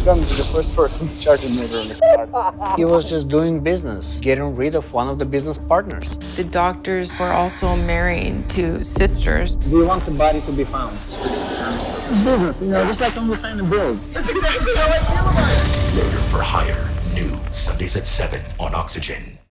gonna be the first person charged with murder in the car. He was just doing business, getting rid of one of the business partners. The doctors were also married to sisters. Do you want the body to be found? It's business, just like when we sign the bills. That's exactly how I feel about it. Murder for Hire. New Sundays at 7 on Oxygen.